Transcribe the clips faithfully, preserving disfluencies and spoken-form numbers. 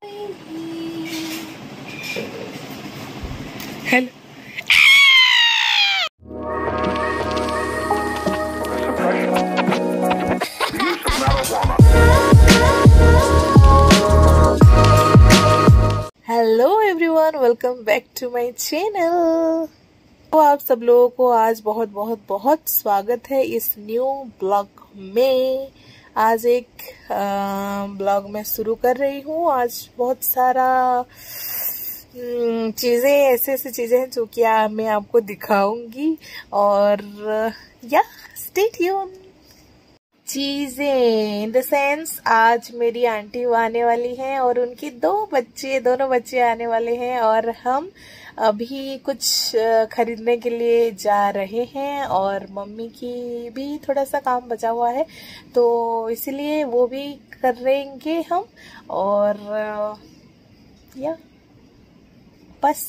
Hello. Hello everyone, welcome back to my channel. तो आप सब लोगों को आज बहुत बहुत बहुत स्वागत है इस न्यू ब्लॉग में। आज एक ब्लॉग मैं शुरू कर रही हूँ। आज बहुत सारा चीज़ें ऐसे ऐसे चीज़ें हैं जो कि मैं आपको दिखाऊंगी और या स्टे ट्यून। चीजें इन द सेंस, आज मेरी आंटी आने वाली हैं और उनकी दो बच्चे दोनों बच्चे आने वाले हैं और हम अभी कुछ खरीदने के लिए जा रहे हैं और मम्मी की भी थोड़ा सा काम बचा हुआ है तो इसलिए वो भी करेंगे हम। और या बस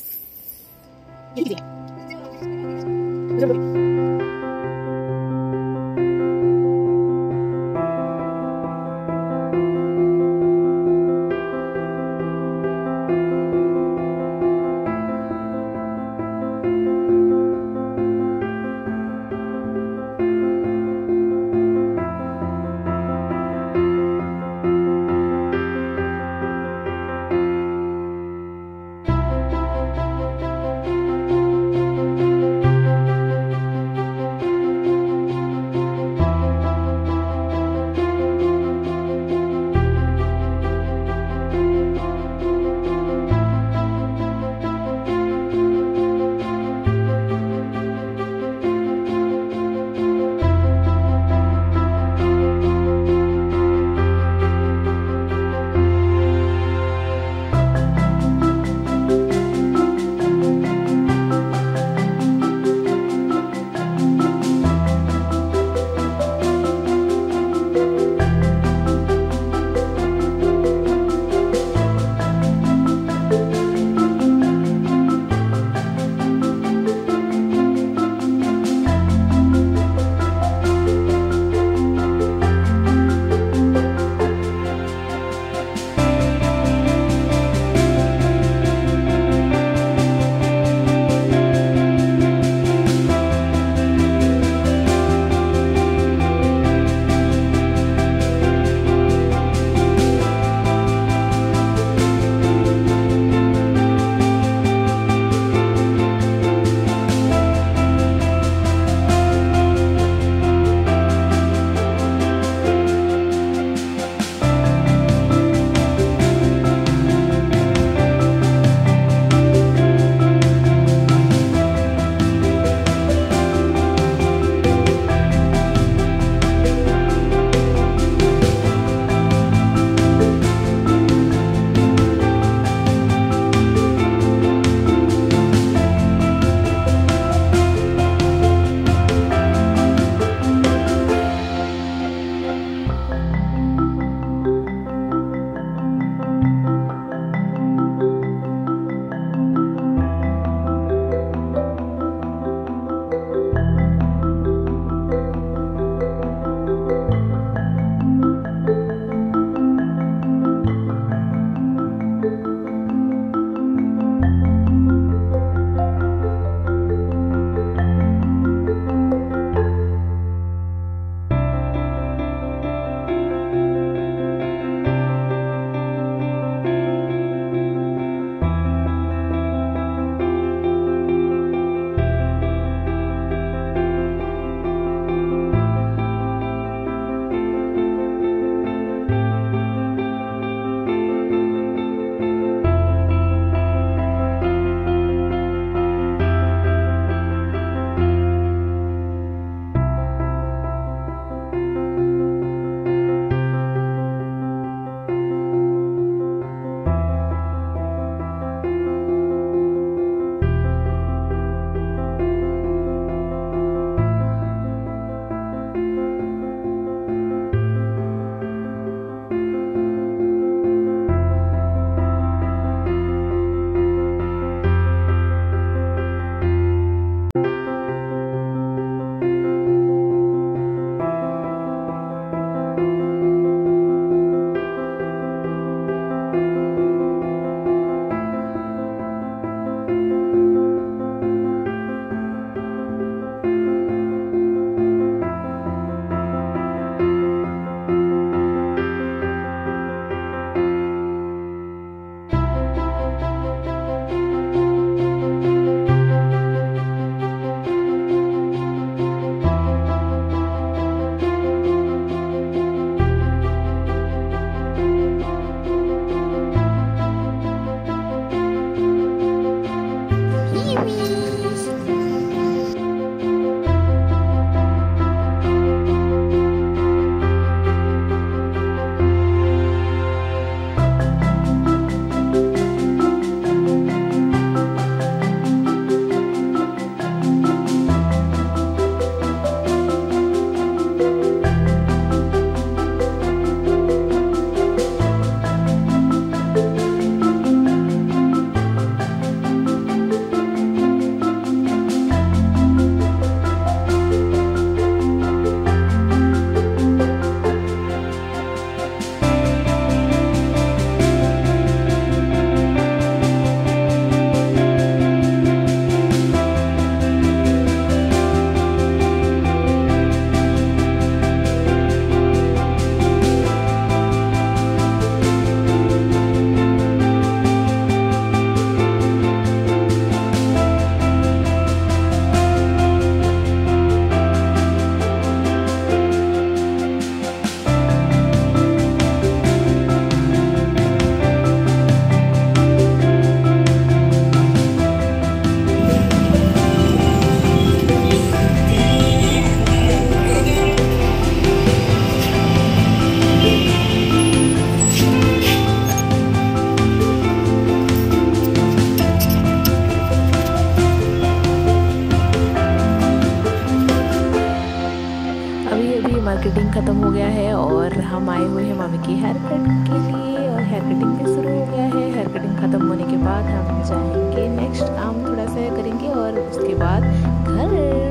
कटिंग ख़त्म हो गया है और हम आए हुए हैं मम्मी की हेयर कट के लिए और हेयर कटिंग भी शुरू हो गया है। हेयर कटिंग ख़त्म होने के बाद हम जाएंगे नेक्स्ट काम थोड़ा सा करेंगे और उसके बाद घर।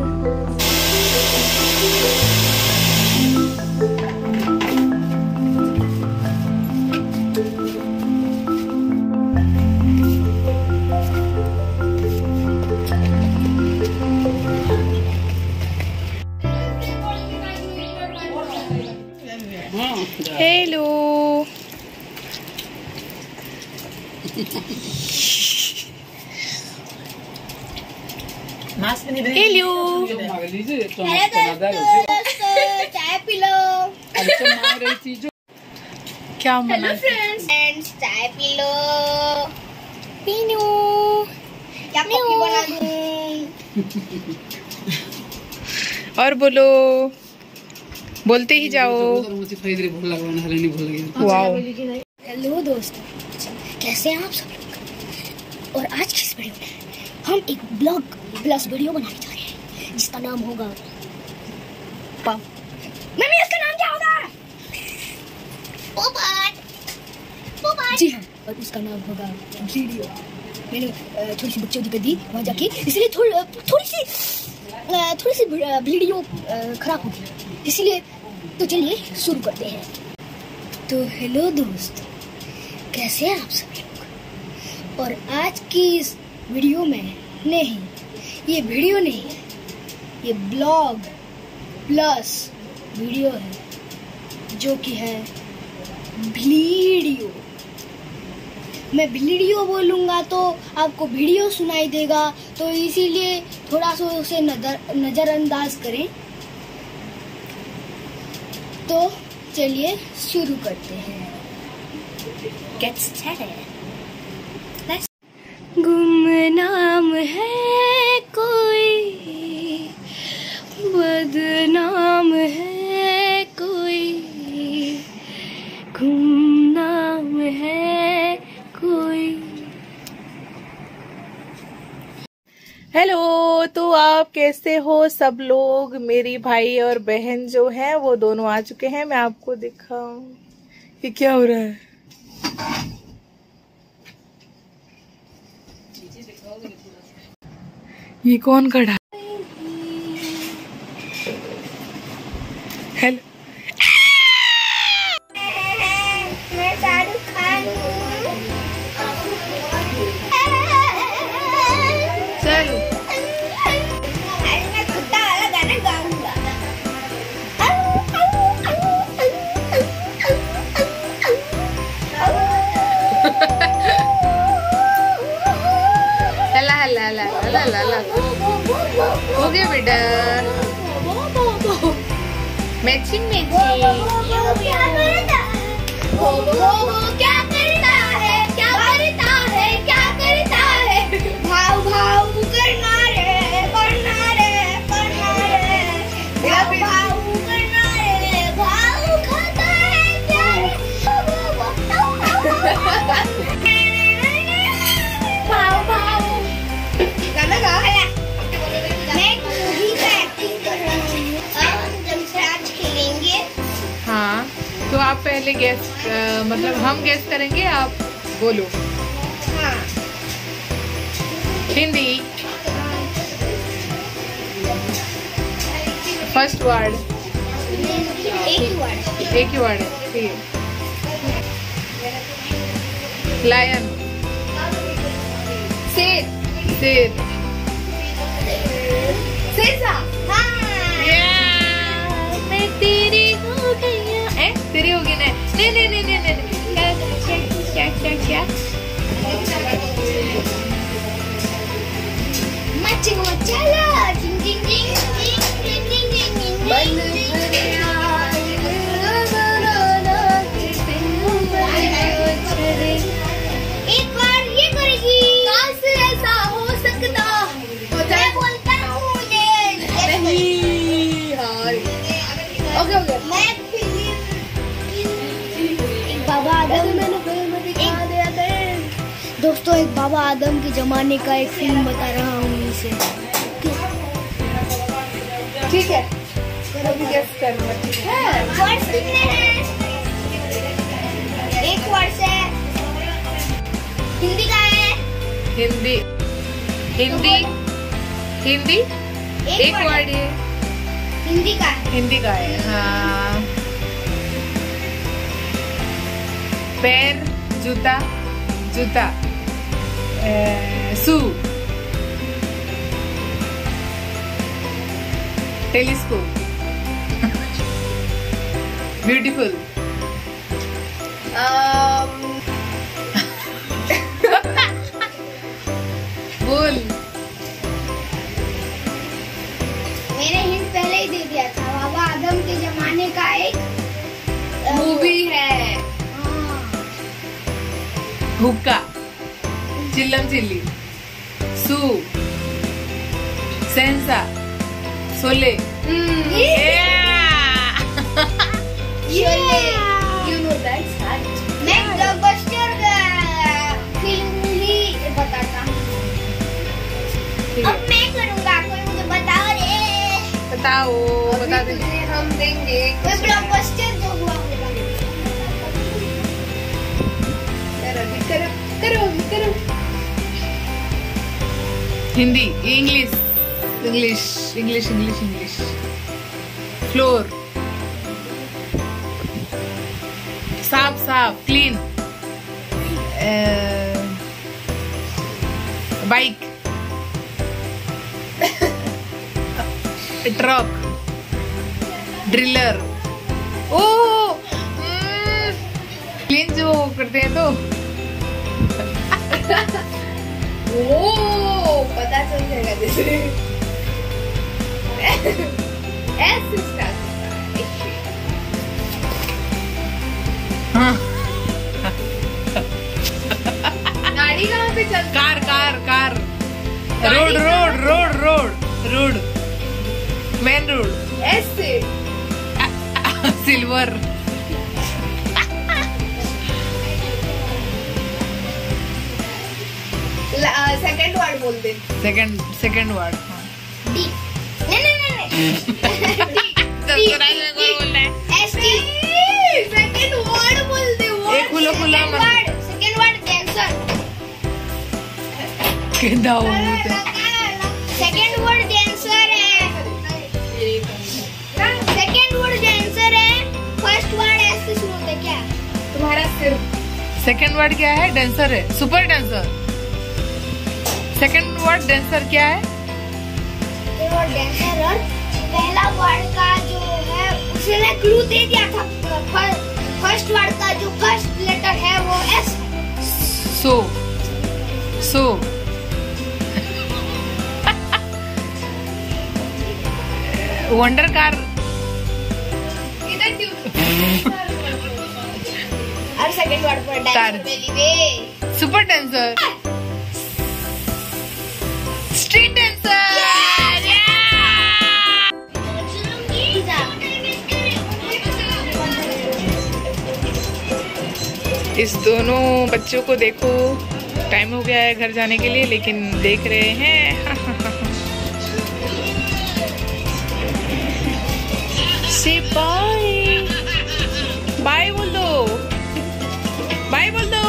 हेलो हेलो चाय पी लो। क्या मना फ्रेंड्स चाय पी लो। पीनू क्या कॉफी बना दूं? और बोलो, बोलते ही जाओ। वाओ। हेलो दोस्तों, कैसे हैं आप सब लोग? और आज की इस वीडियो में हम एक ब्लॉग प्लस वीडियो बनाने जा रहे हैं जिसका नाम होगा पाव। मम्मी इसका नाम क्या होगा? पोपट। पोपट। जी हाँ, और उसका नाम होगा वीडियो। मैंने थोड़ी सी बच्चों की कर दी वहाँ जाके, इसलिए थोड़ी थोड़ी सी थोड़ी सी वीडियो खराब होगी, इसलिए तो चलिए शुरू करते हैं। तो हेलो दोस्त, कैसे हैं आप सब लोग? और आज की इस वीडियो में, नहीं ये वीडियो नहीं है, ये ब्लॉग प्लस वीडियो है जो कि है वीडियो। मैं वीडियो बोलूँगा तो आपको वीडियो सुनाई देगा, तो इसीलिए थोड़ा सा उसे नजर नज़रअंदाज करें। तो चलिए शुरू करते हैं। Get started. Let's... गुमनाम है कोई, बदनाम है कोई, गुमनाम है कोई। हेलो, तो आप कैसे हो सब लोग? मेरी भाई और बहन जो है वो दोनों आ चुके हैं। मैं आपको दिखाऊं ये क्या हो रहा है। ये कौन खड़ा? हेलो, मैं शाहरुख खान हूँ। चल आज मैं कुत्ता वाला गाना गाऊंगा। हला हला हला हला हला हो गया बेटा। Matching matching. हो हो हो क्या करता है, क्या करता है, क्या करता है? भाव भाव करना रे, करना रे, करना रे, भाव भाव करना रे, भाव खाता है क्या रे? भाव भाव गाना गा है। मैं एक मूवी का एक्टिंग कर रही हूँ। अब हम जमशराज खेलेंगे। हाँ, तो आप पहले गैस मतलब हम गैस करेंगे, आप बोलो। हाँ। Hindi first word. एक ही वर्ड। एक ही वर्ड है, ठीक है। लायन। शेर। शेर। शेरसा। हाँ। मैं तेरी हो गई। ए तेरी होगी ना? नहीं नहीं नहीं नहीं नहीं। क्या क्या क्या क्या? मचिंग मचाला, जिंग जिंग जिंग जिंग जिंग जिंग जिंग जिंग। एक बार ये करेगी। काश ऐसा हो सकता, मैं बोलता हूँ ये नहीं। Okay okay. मैं एक बाबा आदम, मैंने फिल्म दिखा दिया था दोस्तों। एक बाबा आदम के जमाने का एक फिल्म बता रहा हूँ इसे, ठीक है? अभी गेस करना है। वर्ड्स कितने हैं? एक वर्ड है। हिंदी का है। हिंदी हिंदी हिंदी एक वर्ड है। हिंदी का है। हिंदी का है। हाँ। पैर, जूता, जूता, शू, टेलीस्कोप, ब्यूटीफुल, बोल। मैंने हिंट पहले ही दे दिया था। बाबा आदम के जमाने का एक मूवी है। हाँ। हुक्का, चिल्लम chilli, Sue, सेंसा, Sole. You know that's hard. मैं ब्लॉकबस्टर फिल्म ही बताता हूँ। अब मैं करूँगा, कोई मुझे बताओ रे। बताओ, बता दे। हम देंगे। कोई ब्लॉकबस्टर जो हुआ होगा। करो करो करो। Hindi, English, English, English, English, English. Floor, साफ साफ, क्लीन। Bike, truck, driller. ओ क्लीन जो करते हैं तो ओ पता चल जाएगा जैसे। ऐसे स्टार्ट गाड़ी कहाँ पे चल? Car car car. Road road road road road, main road. ऐसे सिल्वर। सेकंड वर्ड बोल दे। Second second word. डी। नहीं नहीं नहीं नहीं। S T. सेकंड वर्ड बोल दे। एक खुला खुला वर्ड। Second word cancer. केदा होता। सेकंड वर्ड कैंसर है। सेकंड वर्ड कैंसर है। फर्स्ट वर्ड एस से शुरू होता है क्या? तुम्हारा सिर। सेकंड वर्ड क्या है? डांसर है, super dancer. Second word dancer क्या है? सेकंड वर्ड डांसर और पहला वर्ड का जो है उसने क्लू दे दिया था। फर्स्ट वर्ड का जो फर्स्ट लेटर है वो S. So so wonder car. और सेकंड वर्ड पर dancer belly way. Super dancer, street dancer. इस दोनों बच्चों को देखो, टाइम हो गया है घर जाने के लिए, लेकिन देख रहे हैं। से बाय बाय बोल दो, बाय बोल दो।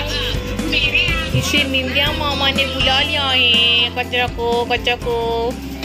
इसे निंदिया मामा ने बुला लिया है, कचरा को कचरा को।